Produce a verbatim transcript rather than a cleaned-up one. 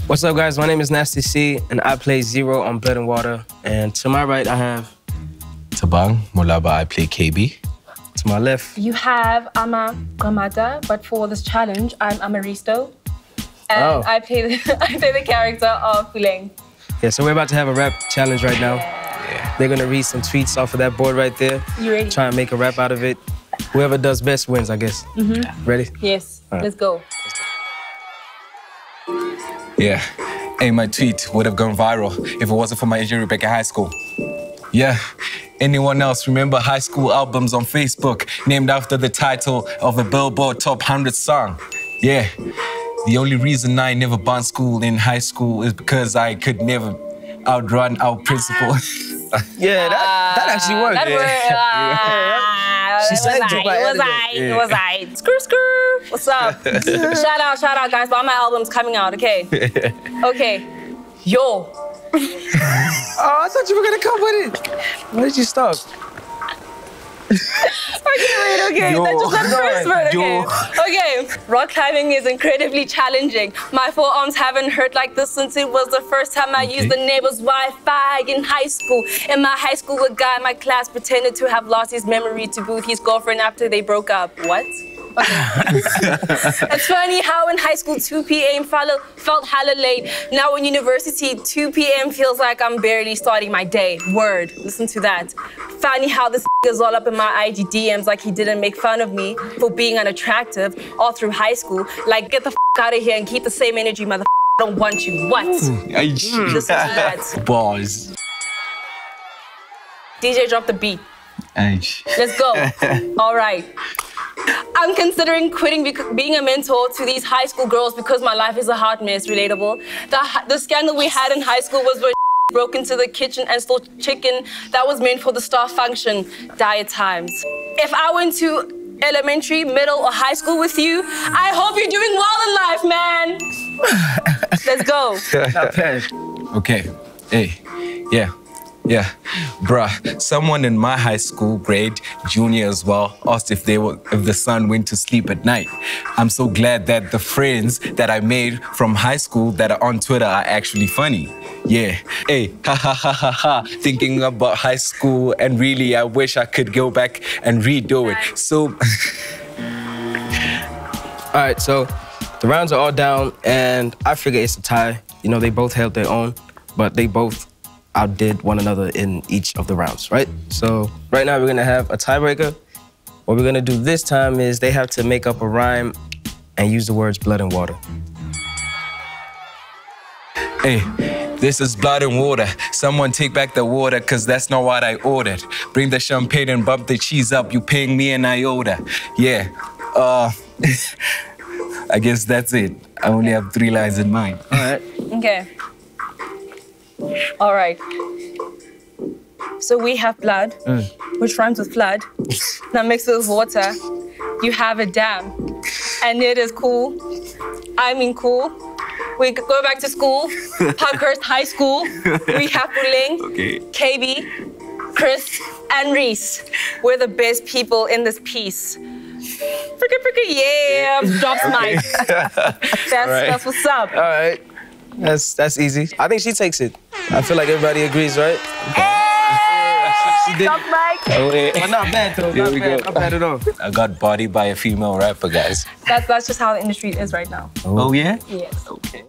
What's up, guys? My name is Nasty C, and I play Zero on Blood and Water. And to my right, I have Thabang, Molaba, I play K B. To my left, you have Molaba and Qamata, but for this challenge, I'm Amaristo, and oh. I play the I play the character of Fuleng. Yeah, so we're about to have a rap challenge right now. Yeah. They're gonna read some tweets off of that board right there. You ready? Try and make a rap out of it. Whoever does best wins, I guess. Mm-hmm. Ready? Yes. Right. Let's go. Yeah. Hey, my tweet would have gone viral if it wasn't for my injury back at high school. Yeah. Anyone else remember high school albums on Facebook named after the title of a Billboard Top one hundred song? Yeah. The only reason I never bunked school in high school is because I could never outrun our principal. Yeah, that, that actually worked. That yeah. worked. Uh, she said it. It was I. It was I. Screw, screw. What's up? Shout out, shout out, guys. All my albums coming out, okay? Okay. Yo. Oh, I thought you were gonna come with it. Why did you stop? Okay, wait, okay. Yo. That's just the first word, okay. Okay, rock climbing is incredibly challenging. My forearms haven't hurt like this since it was the first time I okay. used the neighbor's Wi-Fi in high school. In my high school, a guy in my class pretended to have lost his memory to boot his girlfriend after they broke up. What? Okay. It's funny how in high school two P M felt, felt hella late. Now in university, two P M feels like I'm barely starting my day. Word, listen to that. Funny how this is all up in my I G D Ms like he didn't make fun of me for being unattractive all through high school. Like, get the f out of here and keep the same energy, mother. I don't want you. What? Mm, listen to that. Bars. D J, drop the beat. Aish. Let's go. All right. I'm considering quitting being a mentor to these high school girls because my life is a hot mess. Relatable. The, the scandal we had in high school was where broke into the kitchen and stole chicken that was meant for the staff function. Diet times. If I went to elementary, middle, or high school with you, I hope you're doing well in life, man. Let's go. Okay. Okay. Hey. Yeah. Yeah, bruh, someone in my high school grade, junior as well, asked if they were, if the sun went to sleep at night. I'm so glad that the friends that I made from high school that are on Twitter are actually funny. Yeah, hey, ha ha ha ha ha, thinking about high school, and really I wish I could go back and redo it. So, all right, so the rounds are all down, and I figure it's a tie. You know, they both held their own, but they both outdid one another in each of the rounds, right? So right now we're gonna have a tiebreaker. What we're gonna do this time is they have to make up a rhyme and use the words blood and water. Hey, this is blood and water. Someone take back the water, cause that's not what I ordered. Bring the champagne and bump the cheese up, you paying me an iota. Yeah, uh, I guess that's it. I only have three lines in mind. All right. Okay. All right. So we have blood, mm. which rhymes with flood. Now mixed with water, you have a dam. And it is cool. I mean cool. We go back to school, Parkhurst High School. We have Fuleng, okay. K B, Chris, and Reese. We're the best people in this piece. Fricka, fricka, yeah, drops mic. That's, right. That's what's up. All right. That's that's easy. I think she takes it. I feel like everybody agrees, right? Hey! She did. Drop mic. Oh, yeah. Well, not bad though. Here not we bad. go. Not bad at all. I got bodied by a female rapper, guys. That's that's just how the industry is right now. Oh, oh yeah? Yes. Okay.